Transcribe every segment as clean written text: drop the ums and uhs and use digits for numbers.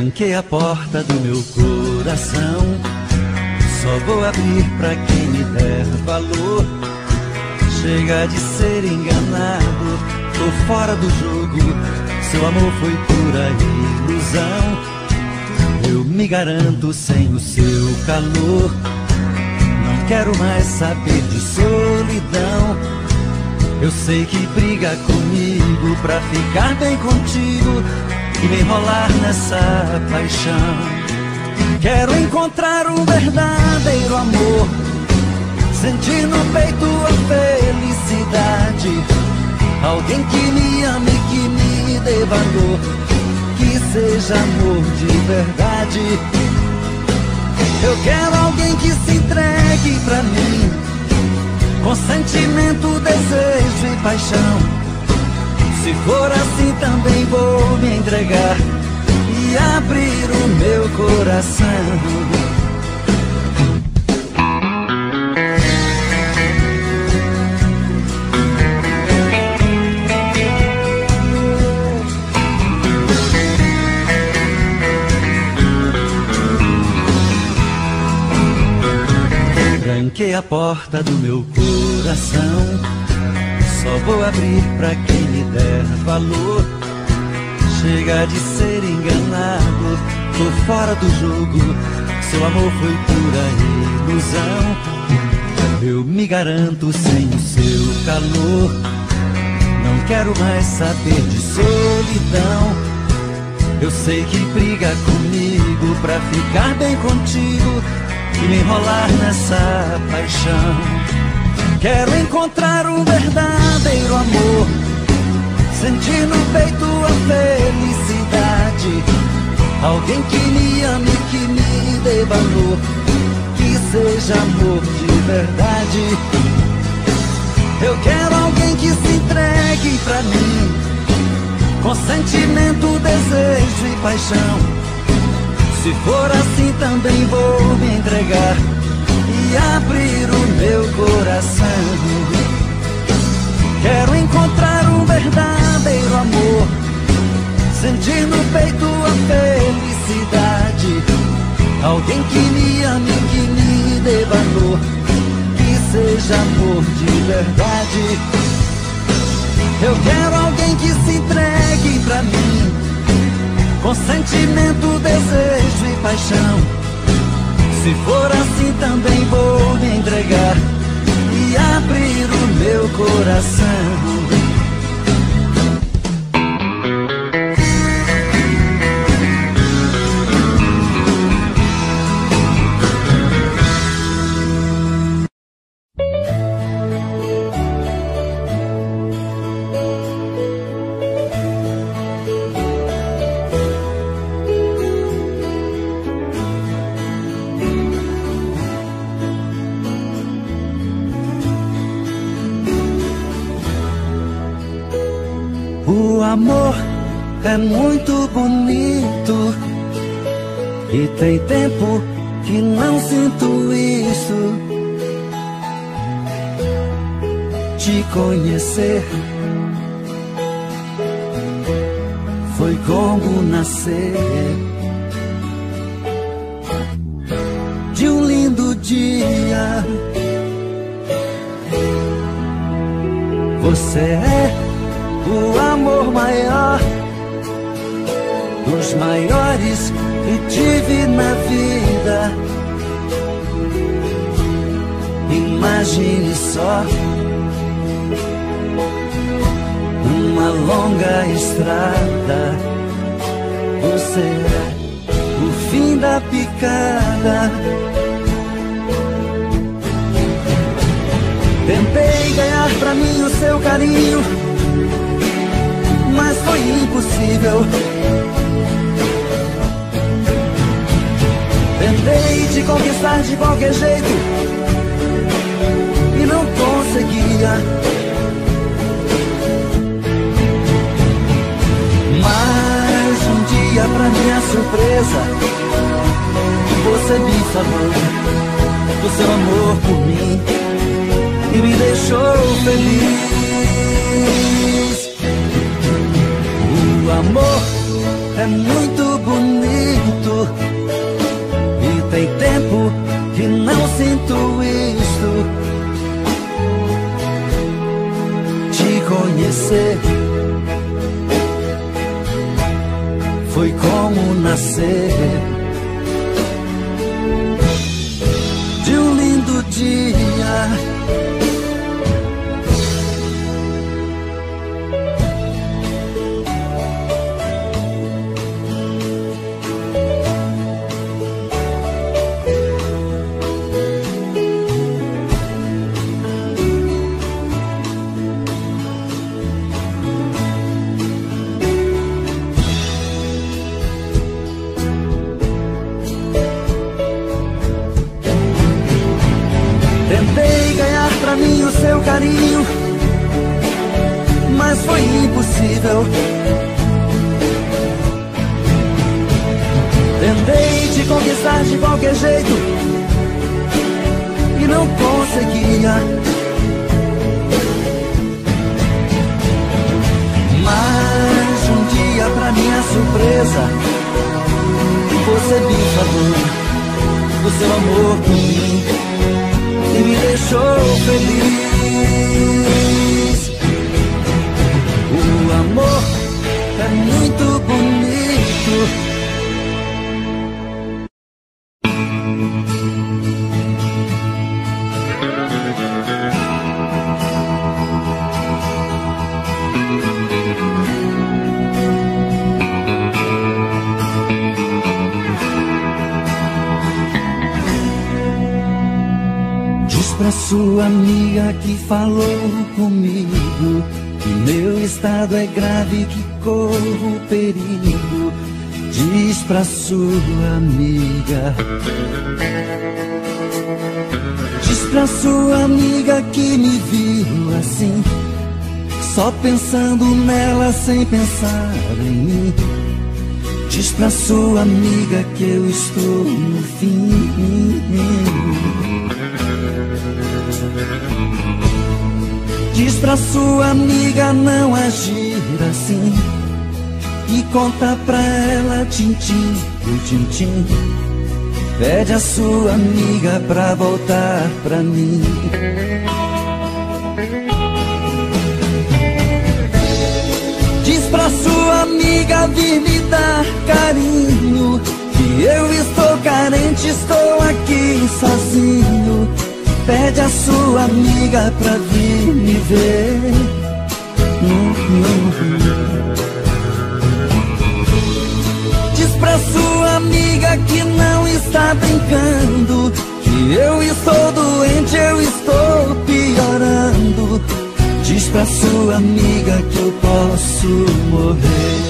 Tranquei a porta do meu coração, só vou abrir pra quem me der valor. Chega de ser enganado, tô fora do jogo, seu amor foi pura ilusão. Eu me garanto sem o seu calor, não quero mais saber de solidão. Eu sei que briga comigo pra ficar bem contigo e me enrolar nessa paixão. Quero encontrar um verdadeiro amor, sentir no peito a felicidade, alguém que me ame, que me dê valor, que seja amor de verdade. Eu quero alguém que se entregue pra mim, com sentimento, desejo e paixão. Se for assim também vou me entregar e abrir o meu coração. Tranquei a porta do meu coração, só vou abrir pra quem me der valor. Chega de ser enganado, tô fora do jogo, seu amor foi pura ilusão. Eu me garanto sem o seu calor, não quero mais saber de solidão. Eu sei que briga comigo pra ficar bem contigo e me enrolar nessa paixão. Quero encontrar um verdadeiro amor, sentir no peito a felicidade, alguém que me ame, que me dê valor, que seja amor de verdade. Eu quero alguém que se entregue pra mim, com sentimento, desejo e paixão. Se for assim também vou me entregar e abrir o meu coração. Quero encontrar um verdadeiro amor, sentir no peito a felicidade, alguém que me ame, que me dê valor, que seja amor de verdade. Eu quero alguém que se entregue pra mim, com sentimento, desejo e paixão. Se for assim também vou me entregar e abrir o meu coração. O amor é muito bonito e tem tempo que não sinto isso. Te conhecer foi como nascer de um lindo dia. Você é o amor maior dos maiores que tive na vida. Imagine só uma longa estrada, você é o fim da picada. Tentei ganhar pra mim o seu carinho, mas foi impossível. Tentei te conquistar de qualquer jeito e não conseguia. Mas um dia, pra minha surpresa, você me falou do seu amor por mim e me deixou feliz. O amor é muito bonito conhecer foi como nascer de um lindo dia. O seu carinho, mas foi impossível. Tentei te conquistar de qualquer jeito e não conseguia. Mas um dia, pra minha surpresa, você me falou do seu amor por mim e me deixou feliz. O amor é muito bonito. Pra sua amiga que falou comigo que meu estado é grave, que corro perigo. Diz pra sua amiga, diz pra sua amiga que me viu assim, só pensando nela sem pensar em mim. Diz pra sua amiga que eu estou no fim. Diz pra sua amiga não agir assim e conta pra ela tintim por tintim. Pede a sua amiga pra voltar pra mim. Diz pra sua amiga vir me dar carinho, que eu estou carente, estou aqui sozinho. Pede a sua amiga pra vir me ver. Diz pra sua amiga que não está brincando, que eu estou doente, eu estou piorando. Diz pra sua amiga que eu posso morrer.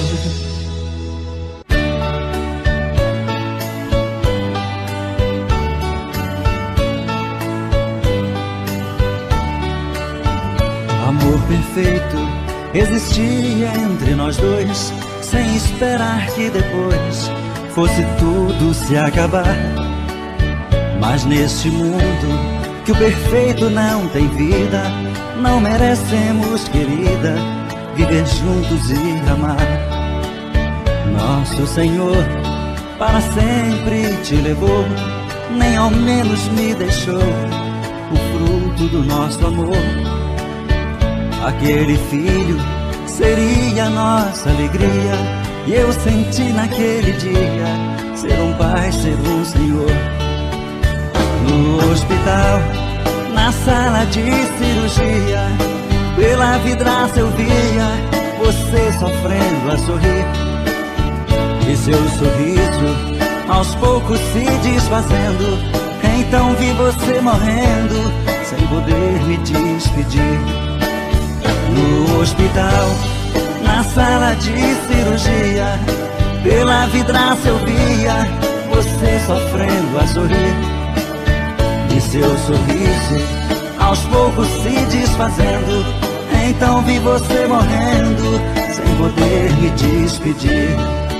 Amor perfeito existia entre nós dois, sem esperar que depois fosse tudo se acabar. Mas neste mundo que o perfeito não tem vida, não merecemos, querida, viver juntos e amar. Nosso Senhor para sempre te levou, nem ao menos me deixou o fruto do nosso amor. Aquele filho seria nossa alegria, e eu senti naquele dia ser um pai, ser um senhor. No hospital, na sala de cirurgia, pela vidraça eu via você sofrendo a sorrir, e seu sorriso aos poucos se desfazendo. Então vi você morrendo sem poder me despedir. No hospital, na sala de cirurgia, pela vidraça eu via você sofrendo a sorrir, e seu sorriso aos poucos se desfazendo. Então vi você morrendo sem poder me despedir.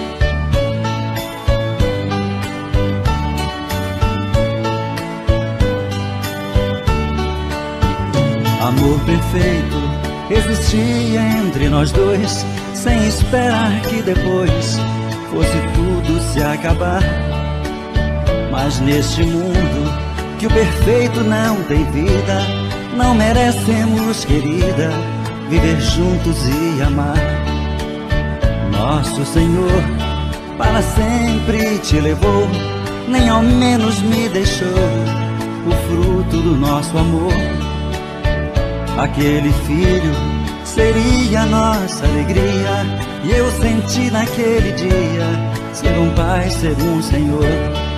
Amor perfeito existia entre nós dois, sem esperar que depois fosse tudo se acabar. Mas neste mundo que o perfeito não tem vida, não merecemos, querida, viver juntos e amar. Nosso Senhor para sempre te levou, nem ao menos me deixou o fruto do nosso amor. Aquele filho seria nossa alegria, e eu senti naquele dia ser um pai, ser um Senhor.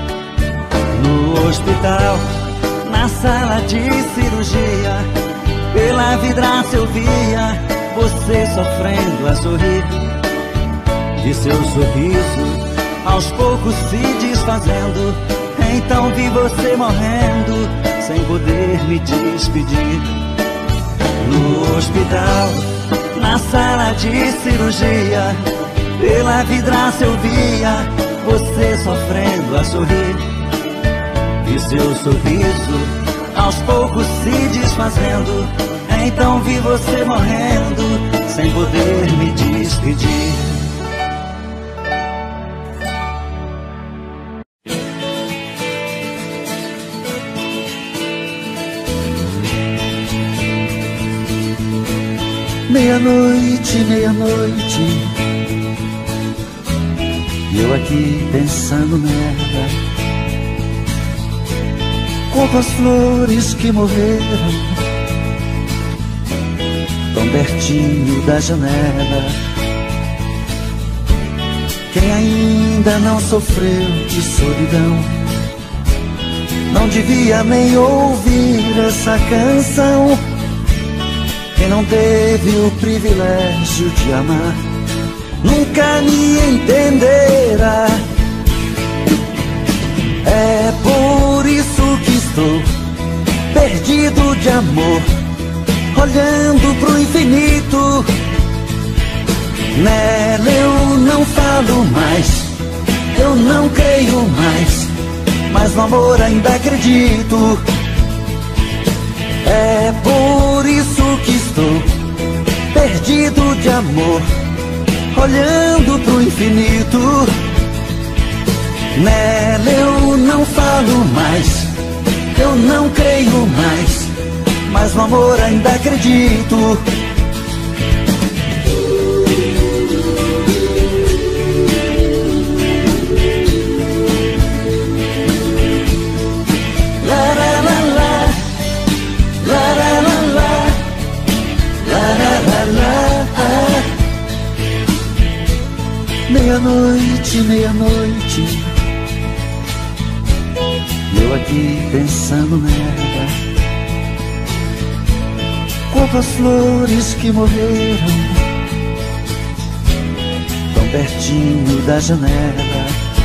No hospital, na sala de cirurgia, pela vidraça eu via você sofrendo a sorrir. De seu sorriso aos poucos se desfazendo, então vi você morrendo sem poder me despedir. No hospital, na sala de cirurgia, pela vidraça eu via você sofrendo a sorrir. Vi seu sorriso aos poucos se desfazendo, então vi você morrendo sem poder me despedir. Meia-noite, meia-noite, e eu aqui pensando nela. Quantas flores que morreram tão pertinho da janela. Quem ainda não sofreu de solidão não devia nem ouvir essa canção. Quem não teve o privilégio de amar nunca me entenderá. É por isso que estou perdido de amor, olhando pro infinito. Nela eu não falo mais, eu não creio mais, mas no amor ainda acredito. É por isso que estou perdido de amor, olhando pro infinito. Nela eu não falo mais, eu não creio mais, mas no amor ainda acredito. Meia-noite, meia-noite, eu aqui pensando nela. Quantas flores que morreram tão pertinho da janela.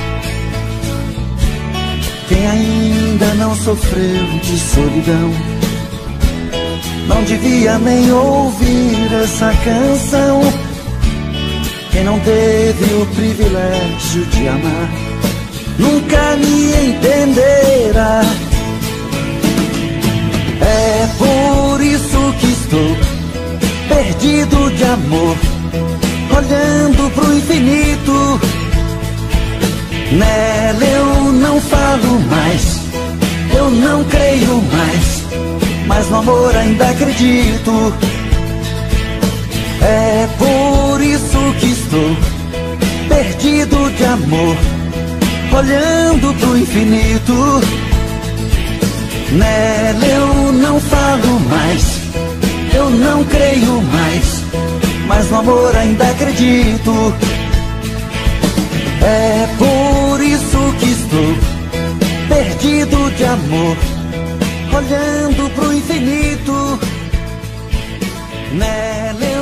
Quem ainda não sofreu de solidão não devia nem ouvir essa canção. Quem não teve o privilégio de amar nunca me entenderá. É por isso que estou perdido de amor, olhando pro infinito. Nela eu não falo mais, eu não creio mais, mas no amor ainda acredito. É por isso que estou perdido de amor, olhando pro infinito. Nela eu não falo mais, eu não creio mais, mas no amor ainda acredito. É por isso que estou perdido de amor, olhando pro infinito. Nela